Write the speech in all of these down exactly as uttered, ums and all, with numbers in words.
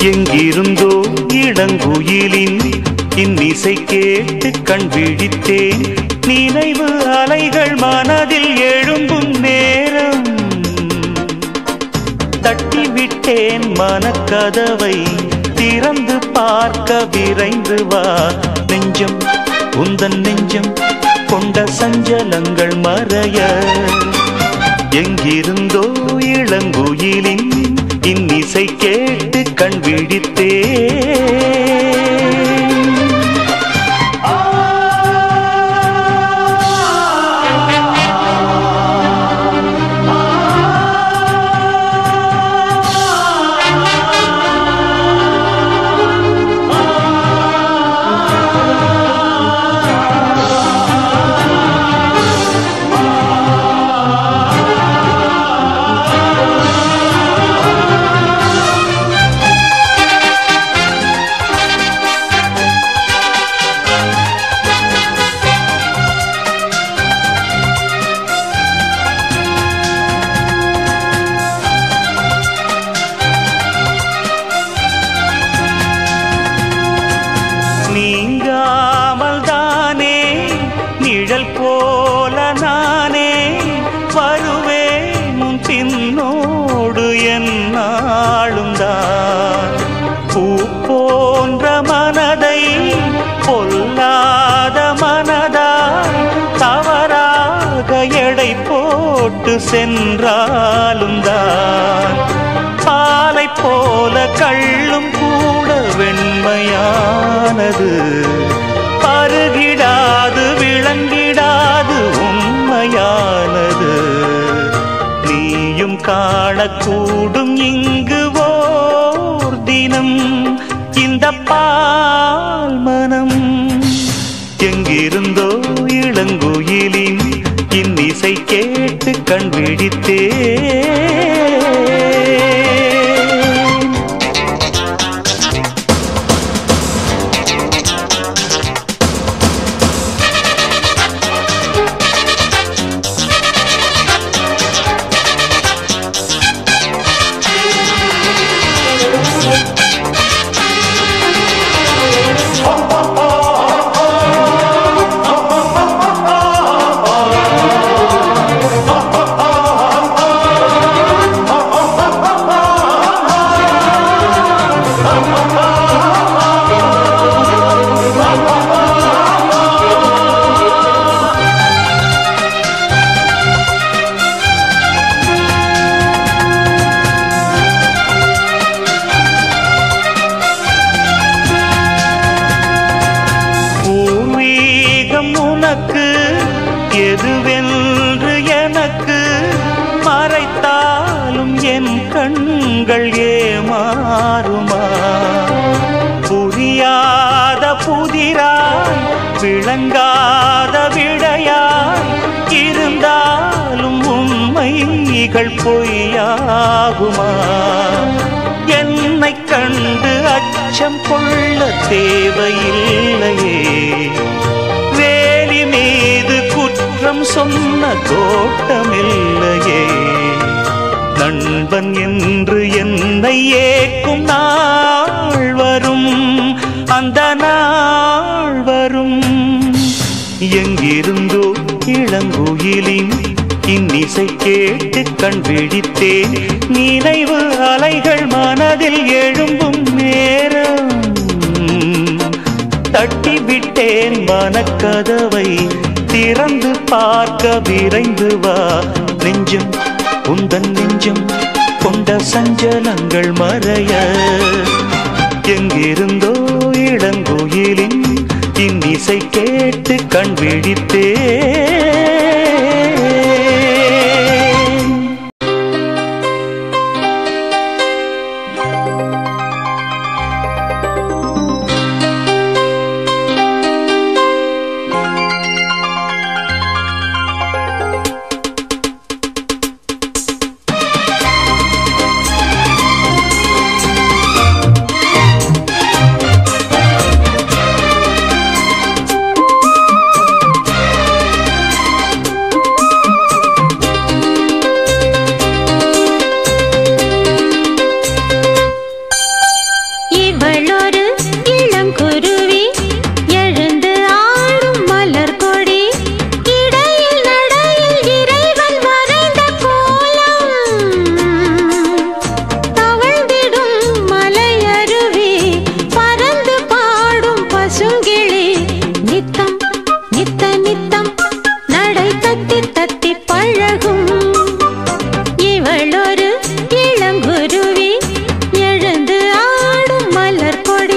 எங்கிருந்தோ இளங்குயிலின் இன்னிசை கேட்டு கண் விழித்தேன். நினைவு அலைகள் மனதில் எழும்பும் நேரம் தட்டிவிட்டேன் மனக்கதவை. திறந்து பார்க்க விரைந்து வா நெஞ்சம், உந்தன் நெஞ்சம் கொண்ட சஞ்சலங்கள் மறைய. எங்கிருந்தோ இளங்குயிலின் இன்னிசை கேட்டு கண் விழித்தேன். நீங்காமல் தானே நிழல் போல நானே வருவேன் உன் பின்னோடு என்னாலும் தான். பூ போன்ற மனதை பொல்லாத மனதா தவறாக எடை போட்டு சென்றாலும் தான். பாலை போல கள்ளும் கூட வெண்மையானது, பருகிடாது விளங்கிடாது உண்மையானது. நீயும் காணக்கூடும் இங்கு ஓர் தினம் இந்த பால் மனம். எங்கிருந்தோ இளங்குயிலின் இன்னிசை கேட்டு கண் விழித்தேன். உனக்கு எதுவென்று எனக்கு மறைத்தாலும் என் கண்கள் ஏமாறுமா? புரியாத புதிராய் விளங்காத விடையாய் இருந்தாலும் உண்மைகள் பொய்யாகுமா? என்னை கண்டு அச்சம் கொள்ள தேவையில்லையே, வேலி மீது குற்றம் சொன்ன கோட்டமில்லையே. நண்பன் என்று என்னை ஏக்கும் நாள் வரும், அந்த நாள் வரும். எங்கிருந்தோ இளங்குயிலின் இன்னிசை கேட்டு கண் விழித்தேன். நினைவு அலைகள் மனதில் எழும்பும் நேரம் தட்டிவிட்டேன் மனக்கதவை. திறந்து பார்க்க விரைந்து வா நெஞ்சம், உந்தன் நெஞ்சம் கொண்ட சஞ்சலங்கள் மறைய. எங்கிருந்தோ இளங்குயிலின் இன்னிசை கேட்டு கண் விழித்தேன். தத்தி தத்தி பழகும் இவளொரு இளங்குருவி எழுந்து ஆடும் மலர் கொடி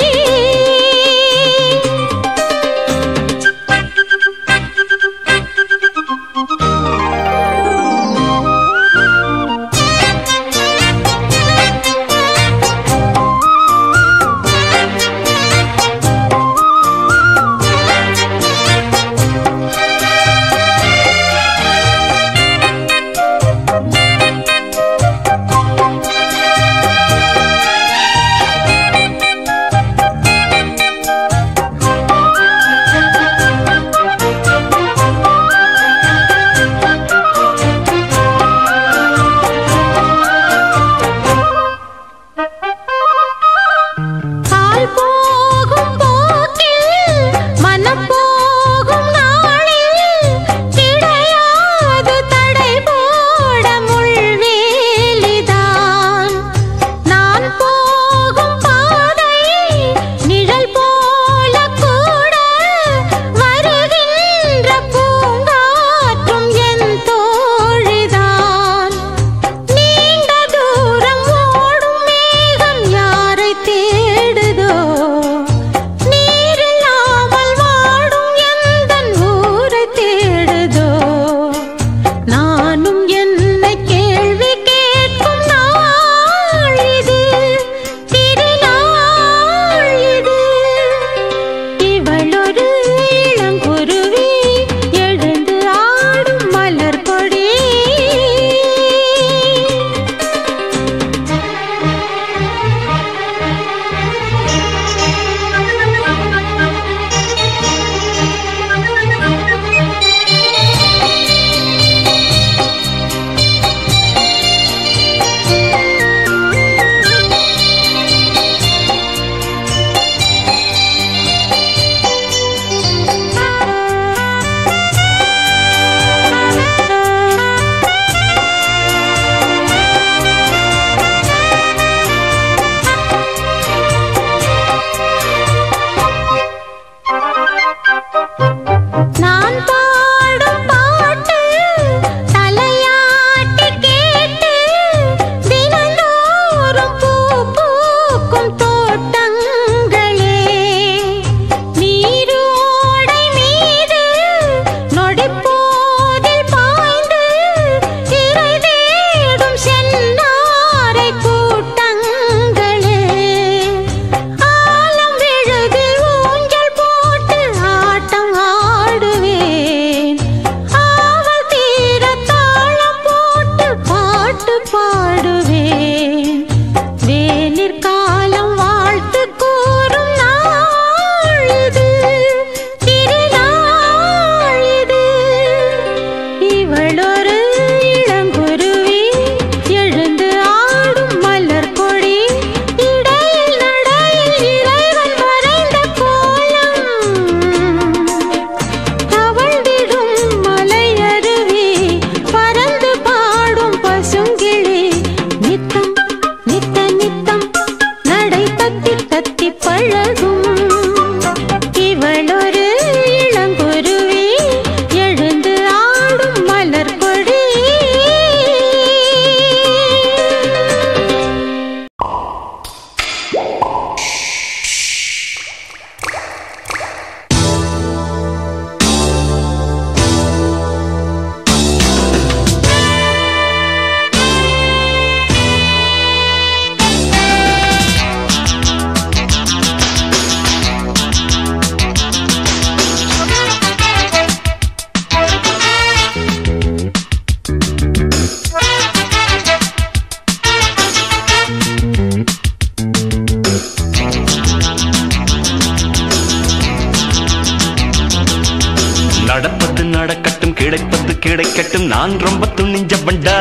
கிடைக்கட்டும் நான் ரொம்ப துணிஞ்ச பண்டா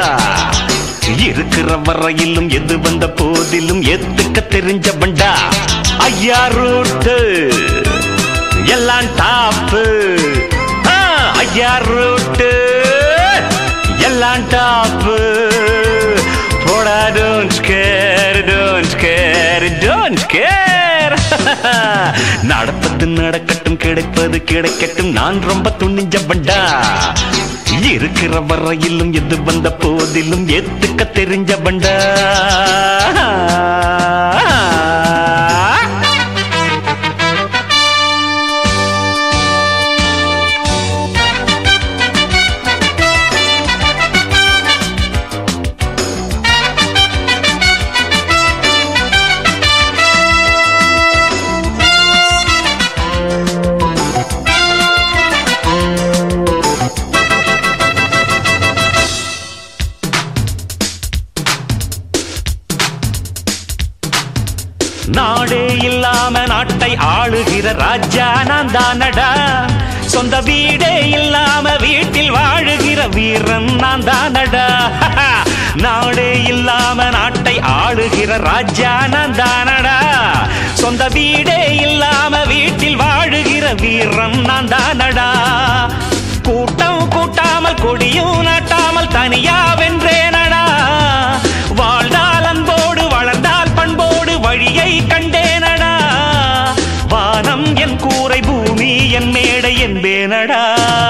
இருக்கிற வரையிலும் எது வந்த போதிலும் எத்துக்க தெரிஞ்ச பண்டா ஐயா ரூட்டு எல்லாம் டாப்பு ஐயா ரூட்டு எல்லாம் டாப்பு போடா don't scare don't scare don't scare நடப்பது நடக்கட்டும் கிடைப்பது கிடைக்கட்டும் நான் ரொம்ப துணிஞ்சவன்டா இருக்கிற வரையிலும் எது வந்த போதிலும் ஏத்துக்க தெரிஞ்சவன்டா நாடே இல்லாம நாட்டை ஆளுகிற ராஜா நான் தானடா சொந்த வீடே இல்லாம வீட்டில் வாழுகிற வீரன் நான் தானடா நாடே இல்லாம நாட்டை ஆளுகிற ராஜா நான் தானடா சொந்த வீடே இல்லாம வீட்டில் வாழுகிற வீரன் நான் தானடா கூட்டம் கூட்டாமல் கொடியும் நாட்டாமல் தனியா வென்றேனடா வாழ்ந்தால் அன்போடு வளர்ந்தால் பண்போடு வழியை கண்டேனடா வானம் என் கூரை பூமி என் மேடை என்பேனடா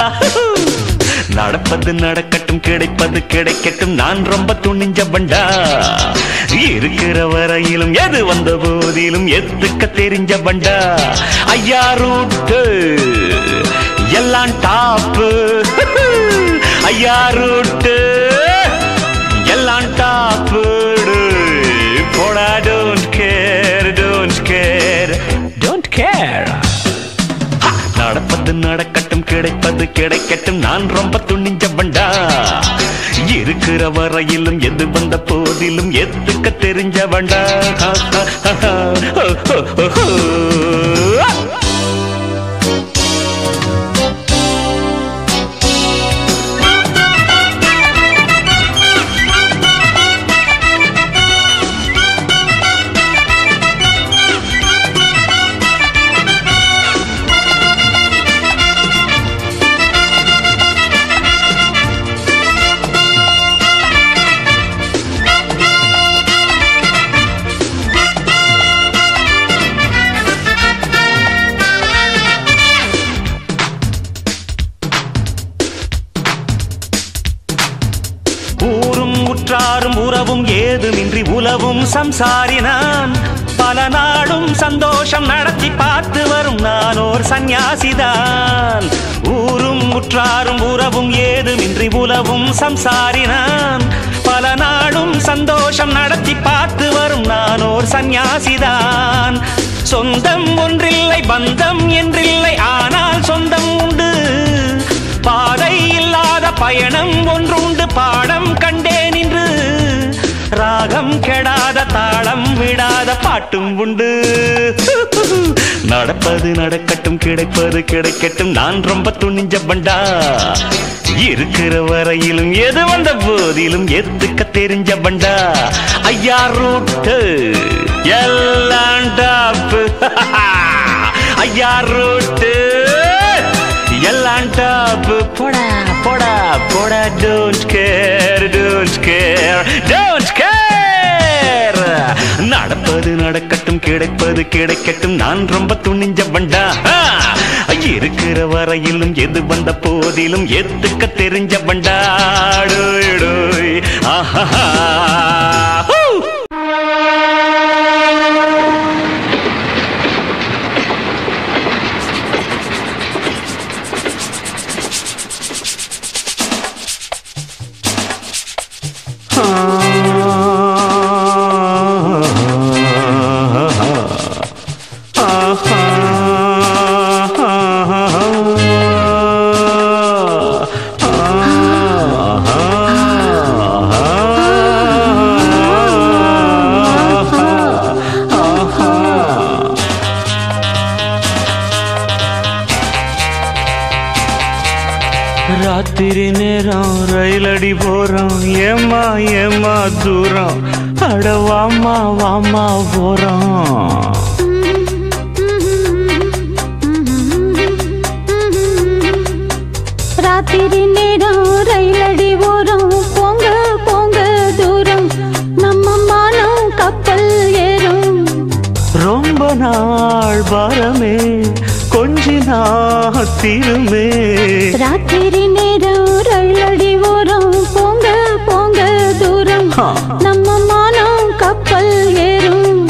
நடப்பது நடக்கட்டும் கிடைப்பது கிடைக்கட்டும் நான் ரொம்ப துணிஞ்சவன்டா இருக்கிற வரையிலும் எது வந்த போதிலும் எத்துக்க தெரிஞ்சவன்டா ஐயா ரூட்டு எல்லாம் டாப்பு ஐயா ரூட்டு எல்லாம் டாப்பு போடா don't care don't care don't care நடப்பது நடக்கட்டும் கிடைப்பது கிடைக்கட்டும் நான் ரொம்ப துணிஞ்சவன்டா இருக்கிற வரையிலும் எது வந்த போதிலும் எத்துக்க தெரிஞ்சவன்டா உற்றாரும் உறவும் ஏதுமின்றி உலவும் சம்சாரினான் பல நாடும் சந்தோஷம் நடத்தி பார்த்து வரும் நான் ஓர் சந்நியாசிதான் ஊரும் உற்றாரும் உறவும் ஏதுமின்றி உலவும் சம்சாரினான் பல நாடும் சந்தோஷம் நடத்தி பார்த்து வரும் நான் ஓர் சந்நியாசிதான் சொந்தம் ஒன்றில்லை பந்தம் என்றில்லை ஆனால் சொந்தம் உண்டு பாதை இல்லாத பயணம் ஒன்றுண்டு பாடம் கண்டேன் இன்று ராகம் கெடாத தாளம் விடாத பாட்டும் உண்டு நடப்பது நடக்கட்டும் கிடைப்பது கிடைக்கட்டும் நான் ரொம்ப துணிஞ்சவன்டா இருக்கிற வரையிலும் எது வந்த போதிலும் எத்துக்க தெரிஞ்சவன்டா ஐயா ரூட்டு எல்லாம் டாப்பு ஐயா ரூட்டு எல்லாம் டாப்பு போடா போடா போடா don't care don't care don't care நடப்பது நடக்கட்டும் கிடைப்பது கிடைக்கட்டும் நான் ரொம்ப துணிஞ்சவன்டா இருக்கிற வரையிலும் எது வந்த போதிலும் எத்துக்க தெரிஞ்சவன்டா டோய் டோய் ஆஹா ராத்திரி நேரம் ரயிலடி போறோம் ஏமா ஏமா தூரம் அட வாமா வாமா போறோம் ராத்திரி நேரம் ரயிலடி போறோம் போங்க போங்க தூரம் நம்ம மானம் கப்பல் ஏறும் ரொம்ப நாள் பாரமே கொஞ்ச திருமே ராத்திரி நேரம் ரயிலடி ஓரம் போங்க போங்க தூரம் நம்ம மானம் கப்பல் ஏறும்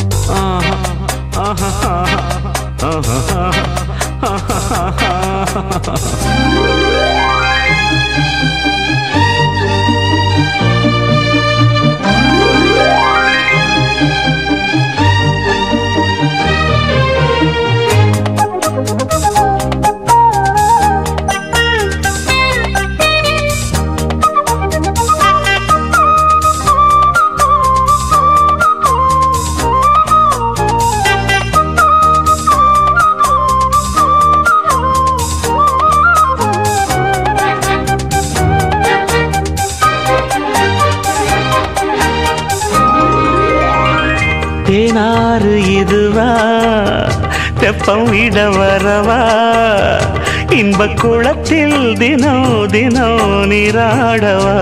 தேனாறு இதுவா தெப்பம் விட வரவா இன்ப குளத்தில் தினோ தினோ நீராடவா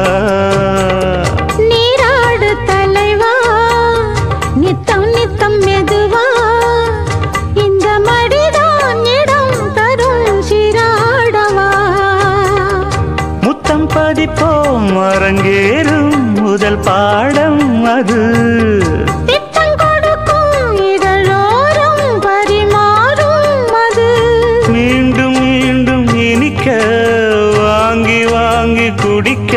நீராடு தலைவா நித்தம் நித்தம் மெதுவா இந்த மடிதான் இடம் தரும் சீராடவா முத்தம் பதிப்போம் அரங்கேறும் முதல் பாடம் அது வாங்கி வாங்கி குடிக்க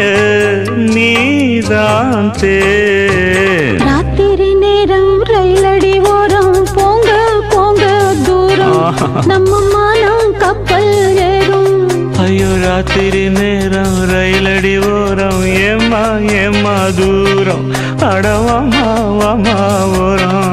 நீதான் தேன் ராத்திரி நேரம் ரயிலடி ஓரம் போங்க போங்க தூரம் நம்ம மானம் கப்பல் ஏறும் ஐயோ ராத்திரி நேரம் ரயிலடி ஓரம் ஏமா ஏமா தூரம் அடவாமா வாமா ஓரம்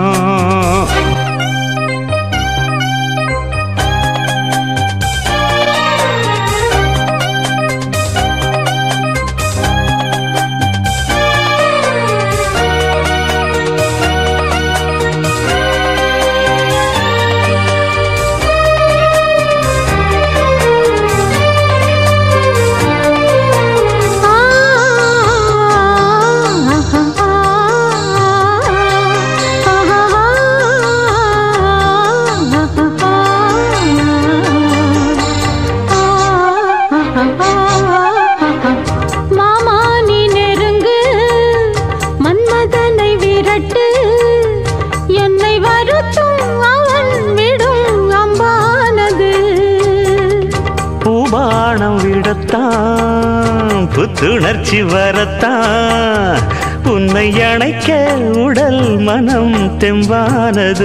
புத்துணர்ச்சி வரத்தான் உன்னை அணைக்க உடல் மனம் தெம்பானது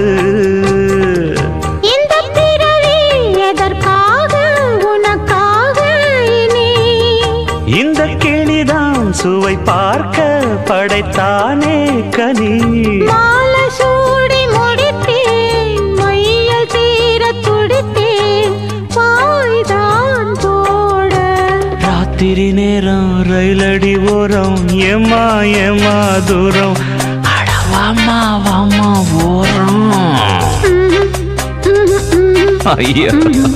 இந்த பிறவி எதற்காக உனக்காக இனி இந்த கிளிதான் சுவை பார்க்க படைத்தானே கனி மாலை சூடி முடித்தேன் மையல் தீர துடித்தேன் வாய்தான் போட ராத்திரி நேரம் ரயிலடி ஓரம் ஏமா ஏமா தூரம் அடவாமா வாமா ஓரம் ஐயா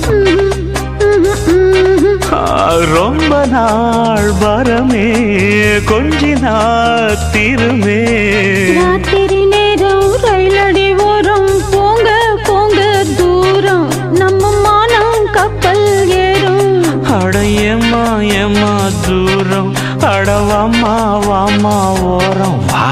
ரொம்ப நாள் வரமே கொஞ்சி நாள் திருமே ராத்திரி நேரம் ரயிலடி ஓரம் போங்க போங்க தூரம் நம்ம மானம் கப்பல் ஏறும் அட ஏமா ஏமா தூரம் அடவாமா வாமா ஓரம் வா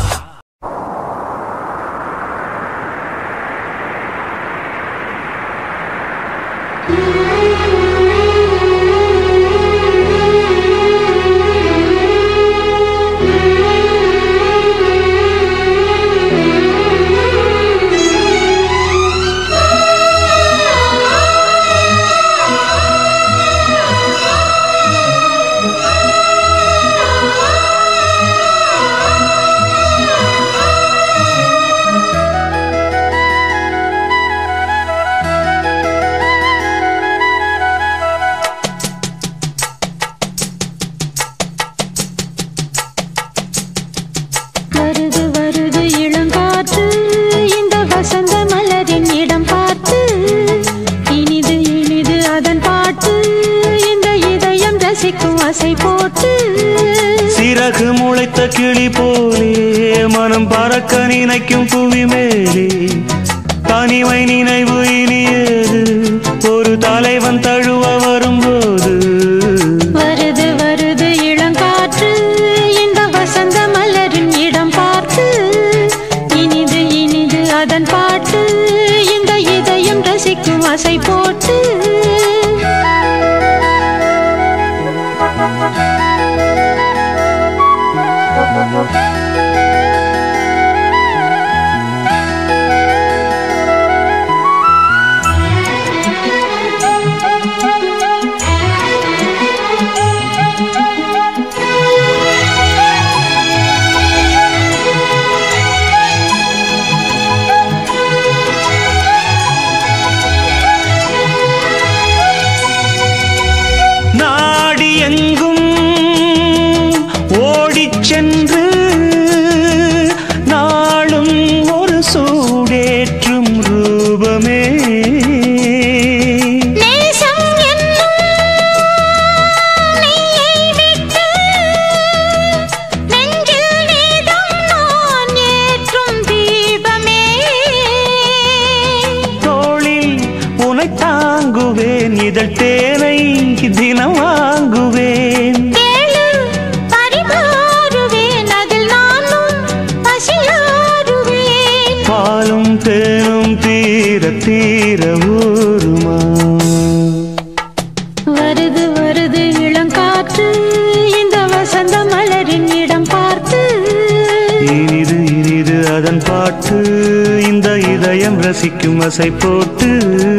சிறகு முளைத்த கிளி போலே மனம் பறக்க நினைக்கும் புவி மேலே தனிமை நினைவு இனியது ஒரு தலைவன் தழுவ வரும்போது வருது வருது இளங்காற்று இந்த வசந்த மலரின் இடம் பார்த்து இனிது இனிது அதன் பாட்டு இந்த இதயம் ரசிக்கும் ஆசை போட்டு எங்கும் ஓடிச் சென்று நாளும் ஒரு சூடேற்றும் ரூபமே தோளில் உனை தாங்குவேன் இதழ் தேனை தினம் வாங்குவேன் பாலும் தேனும் தீர தீர ஊருமா வருது வருது இளங்காற்று இந்த வசந்த மலரின் இடம் பார்த்து இனிது இனிது அதன் பாட்டு இந்த இதயம் ரசிக்கும் அசை போட்டு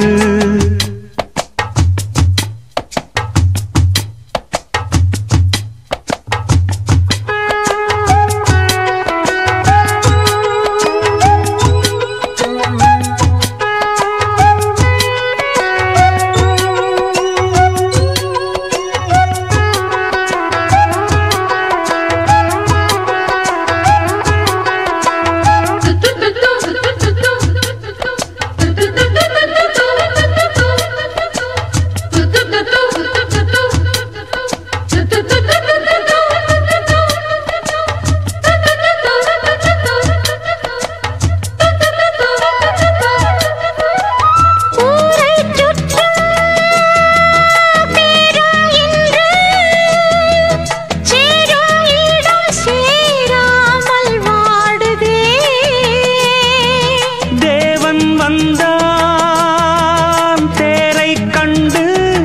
வந்தான் தேரை கண்டு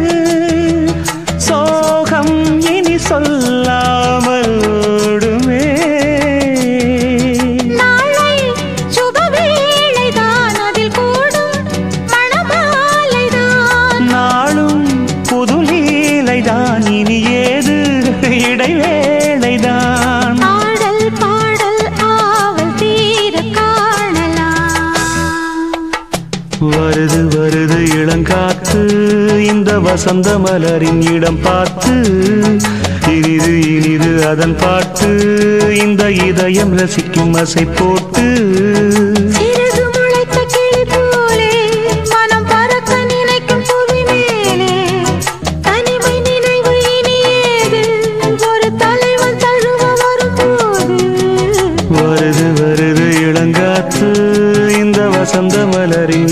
சோகம் இனி சொல்லாமல் ஓடுமே நாளை சுபவேளைதான் அதில் கூடும் மணமாலைதான் நாளும் புது லீலைதான் இனி ஏது இடைவேளைதான் பாடல் பாடல் ஆவல் தீர காணலாம் வருது வருது இளங்காற்று இந்த வசந்த மலரின் இடம் பார்த்து இனிது இனிது அதன் பாட்டு இந்த இதயம் ரசிக்கும் அசை போட்டு சிறகு முளைத்த கிளி போலே மனம் பறக்க நினைக்கும் புவி மேலே தனிமை நினைவு இனியேது ஒரு தலைவன் தழுவ வரும்போது வருது வருது இளங்காற்று இந்த வசந்த மலரின்